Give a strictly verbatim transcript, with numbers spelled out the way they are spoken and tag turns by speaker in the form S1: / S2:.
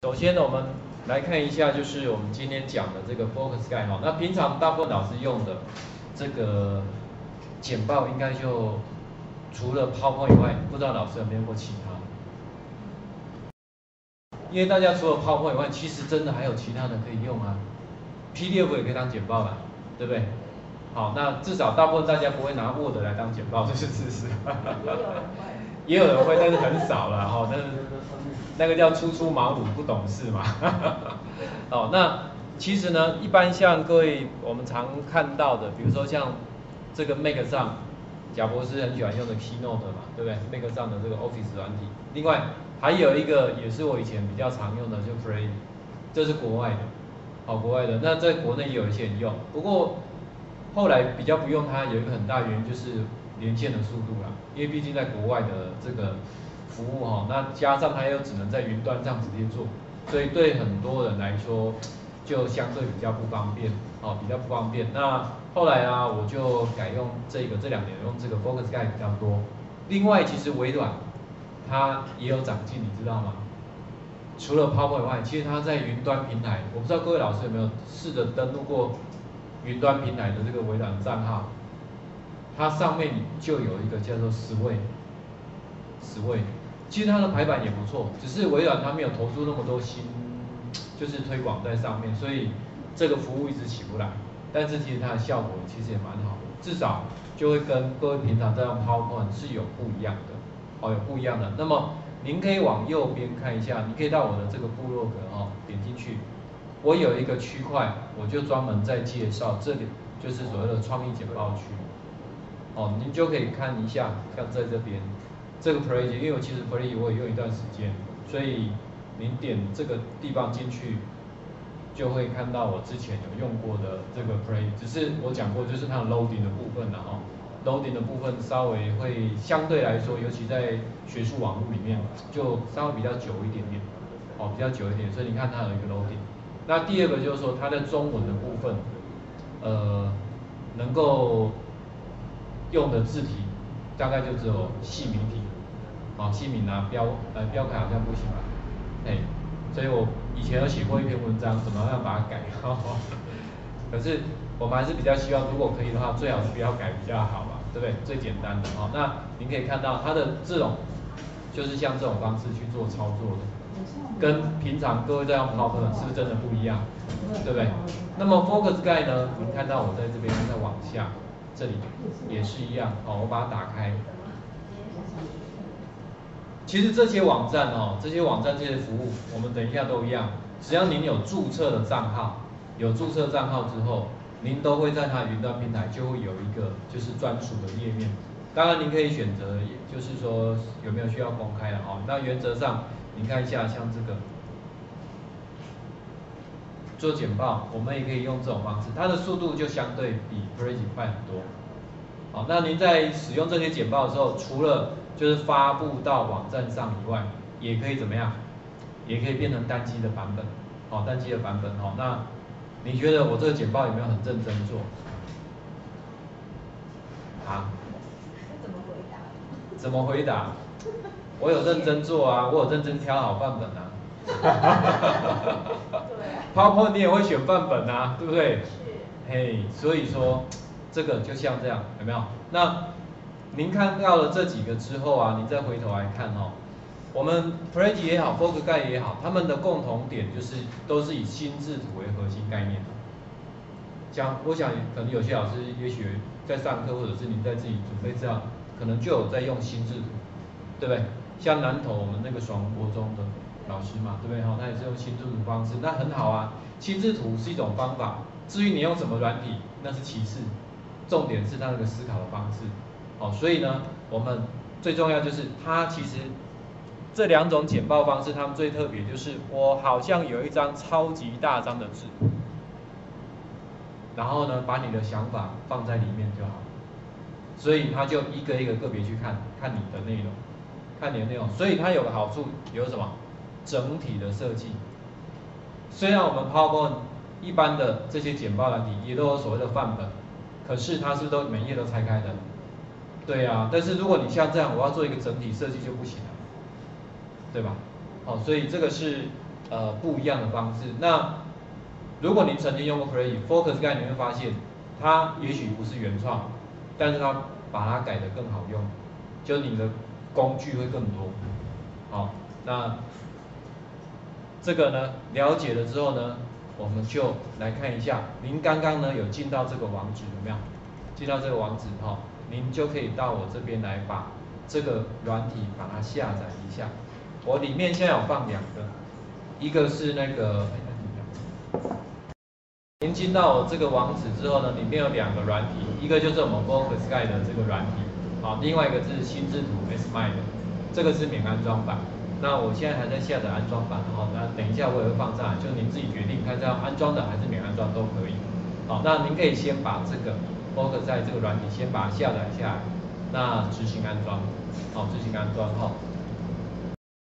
S1: 首先呢，我们来看一下，就是我们今天讲的这个 Focus Guide 哈。那平常大部分老师用的这个简报，应该就除了 PowerPoint 以外，不知道老师有没有用过其他？因为大家除了 PowerPoint 以外，其实真的还有其他的可以用啊。P D F 也可以当简报啦，对不对？好，那至少大部分大家不会拿 Word 来当简报，这是事实。也有人会，但是很少了哈。但是那个叫初出茅庐不懂事嘛。哦，那其实呢，一般像各位我们常看到的，比如说像这个 Mac 上，贾博士很喜欢用的 Keynote 嘛，对不对 ？Mac 上的这个 Office 软体。另外还有一个也是我以前比较常用的，就 Prezi， 这是国外的，好、哦、国外的。那在国内也有一些人用，不过后来比较不用它，有一个很大原因就是连线的速度啦，因为毕竟在国外的这个服务哈，那加上它又只能在云端上直接做，所以对很多人来说就相对比较不方便，哦，比较不方便。那后来啊，我就改用这个，这两年用这个 Focus Guide 比较多。另外，其实微软它也有长进，你知道吗？除了 PowerPoint 以外，其实它在云端平台，我不知道各位老师有没有试着登录过云端平台的这个微软账号，它上面就有一个叫做 Sway，Sway， 其实它的排版也不错，只是微软它没有投入那么多心，就是推广在上面，所以这个服务一直起不来。但是其实它的效果其实也蛮好的，至少就会跟各位平常在用 PowerPoint 是有不一样的，哦，有不一样的。那么您可以往右边看一下，你可以到我的这个部落格哦，点进去，我有一个区块，我就专门在介绍这里，就是所谓的创意简报区。哦，您就可以看一下，像在这边这个 Prezi， 因为我其实 Prezi 我也用一段时间，所以您点这个地方进去，就会看到我之前有用过的这个 Prezi， 只是我讲过，就是它的 loading 的部分了哦 ，loading 的部分稍微会相对来说，尤其在学术网络里面，就稍微比较久一点点，哦，比较久一点，所以你看它有一个 loading。那第二个就是说，它的中文的部分，呃，能够用的字体大概就只有细明体，啊，细明啊，标呃标楷好像不行吧，哎，所以我以前有写过一篇文章，怎么样把它改，可是我们还是比较希望，如果可以的话，最好是不要改比较好吧，对不对？最简单的哦。那您可以看到它的这种，就是像这种方式去做操作的，跟平常各位在用 PowerPoint 是不是真的不一样，对不对？那么 Focus Guide 呢，您看到我在这边再往下。这里也是一样哦，我把它打开。其实这些网站哦，这些网站这些服务，我们等一下都一样。只要您有注册的账号，有注册账号之后，您都会在它云端平台就会有一个就是专属的页面。当然您可以选择，就是说有没有需要公开的哦。那原则上，您看一下像这个做简报，我们也可以用这种方式，它的速度就相对比 Prezi 快很多。好，那您在使用这些简报的时候，除了就是发布到网站上以外，也可以怎么样？也可以变成单机的版本，好，单机的版本，好，那你觉得我这个简报有没有很认真做？啊？
S2: 怎么回答？
S1: 怎么回答？我有认真做啊，我有认真挑好范本啊。PowerPoint 你也会选范本啊，对不对？
S2: 是。
S1: 嘿，所以说这个就像这样，有没有？那您看到了这几个之后啊，你再回头来看哦，我们 Prezi 也好 ，Focus Guide 也好，他们的共同点就是都是以心智图为核心概念的。讲，我想可能有些老师也许在上课，或者是您在自己准备资料，可能就有在用心智图，对不对？像南投我们那个爽国中的老师嘛，对不对？哈，他也是用心智图方式，那很好啊。心智图是一种方法，至于你用什么软体，那是其次，重点是他那个思考的方式。好，所以呢，我们最重要就是它其实这两种简报方式，它们最特别就是我好像有一张超级大张的纸。然后呢，把你的想法放在里面就好，所以他就一个一个个别去看，看你的内容，看你的内容。所以它有个好处，有什么？整体的设计。虽然我们 PowerPoint 一般的这些简报软体也都有所谓的范本，可是它是不是都每页都拆开的？对啊，但是如果你像这样，我要做一个整体设计就不行了，对吧？好，所以这个是呃不一样的方式。那如果您曾经用过 Prezi，Focus Guide 你会发现，它也许不是原创，但是它把它改得更好用，就你的工具会更多。好，那这个呢了解了之后呢，我们就来看一下，您刚刚呢有进到这个网址有没有？进到这个网址哈，您就可以到我这边来把这个软体把它下载一下。我里面现在有放两个，一个是那个。您进到我这个网址之后呢，里面有两个软体，一个就是我们 Focus Guide 的这个软体，好，另外一个是心智图 S M I 的，这个是免安装版。那我现在还在下载安装版，好，那等一下我也会放上来，就您自己决定看是要安装的还是免安装都可以。好，那您可以先把这个 Focus Guide 这个软体先把它下载下来，那执行安装，好，执行安装哈。